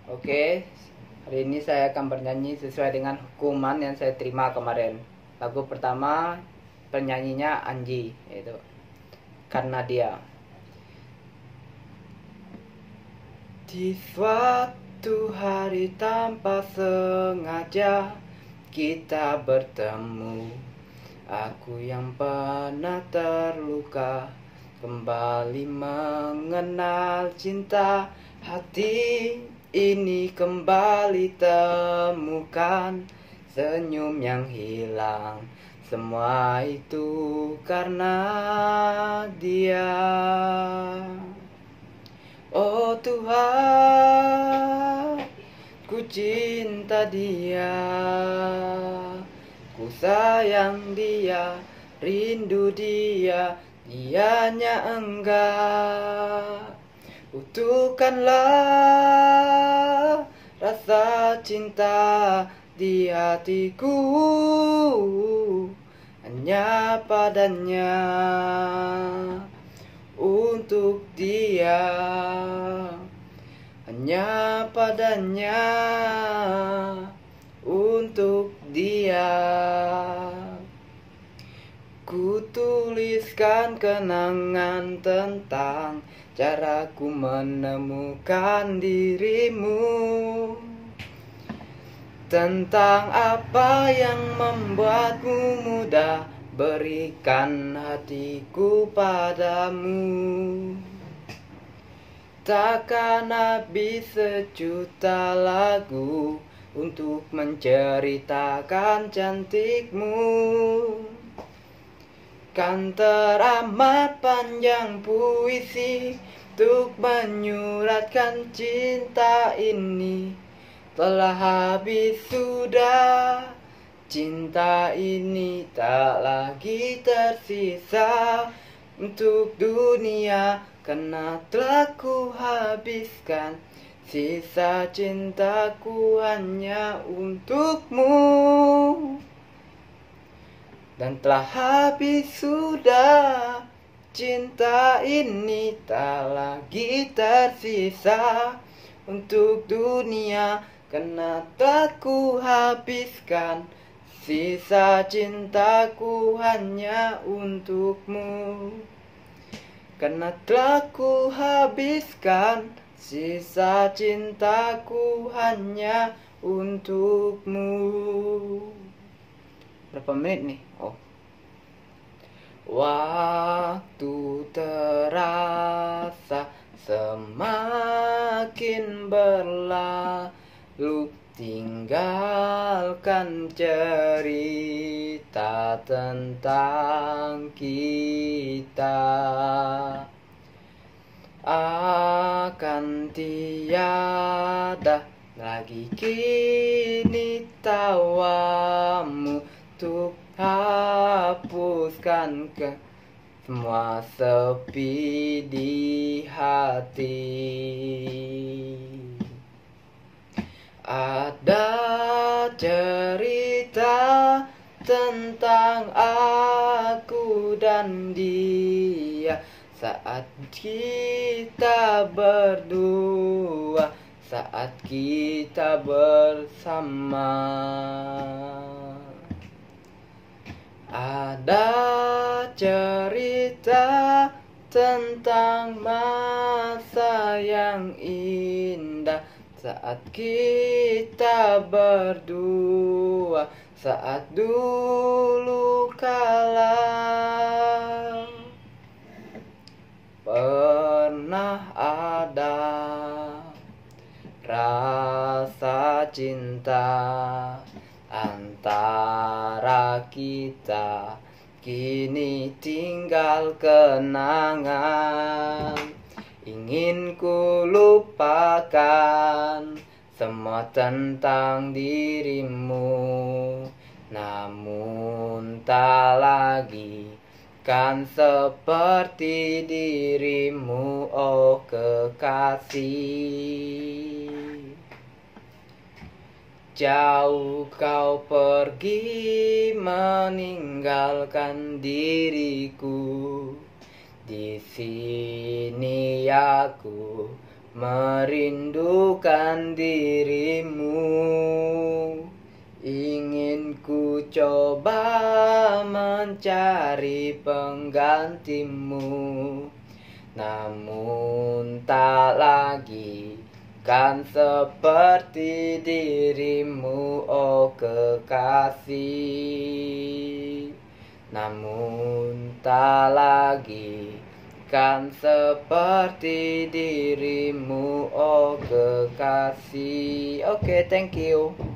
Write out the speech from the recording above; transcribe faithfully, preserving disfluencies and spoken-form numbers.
Oke, hari ini saya akan bernyanyi sesuai dengan hukuman yang saya terima kemarin. Lagu pertama penyanyinya Anji, yaitu Karena Dia. Di suatu hari tanpa sengaja kita bertemu. Aku yang pernah terluka kembali mengenal cinta. Hati ini kembali temukan senyum yang hilang. Semua itu karena Dia. Oh Tuhan, ku cinta Dia, ku sayang Dia, rindu Dia, Dianya enggak. Utuhkanlah rasa cinta di hatiku hanya padanya, untuk Dia, hanya padanya, untuk Dia. Ku tuliskan kenangan tentang caraku menemukan dirimu, tentang apa yang membuatmu mudah berikan hatiku padamu. Takkan habis sejuta lagu untuk menceritakan cantikmu. Kan teramat panjang puisi untuk menyuratkan cinta ini. Telah habis sudah, cinta ini tak lagi tersisa untuk dunia, karena telah ku habiskan sisa cintaku hanya untukmu. Dan telah habis sudah, cinta ini tak lagi tersisa untuk dunia, karena telah ku habiskan sisa cintaku hanya untukmu. Karena telah ku habiskan sisa cintaku hanya untukmu. Berapa menit nih? Oh. Waktu terasa semakin berlalu, tinggalkan cerita tentang kita. Akan tiada lagi kini tawamu untuk hapuskan ke semua sepi di hati. Ada cerita tentang aku dan dia saat kita berdua, saat kita bersama. Ada cerita tentang masa yang indah saat kita berdua, saat dulu kala pernah ada rasa cinta antara kita. Kini tinggal kenangan, ingin ku lupakan semua tentang dirimu, namun tak lagi kan seperti dirimu, oh kekasih. Jauh kau pergi meninggalkan diriku. Di sini aku merindukan dirimu. Ingin ku coba mencari penggantimu, namun tak lagi kan seperti dirimu, oh kekasih. Namun tak lagi kan seperti dirimu, oh kekasih. Oke, okay, thank you.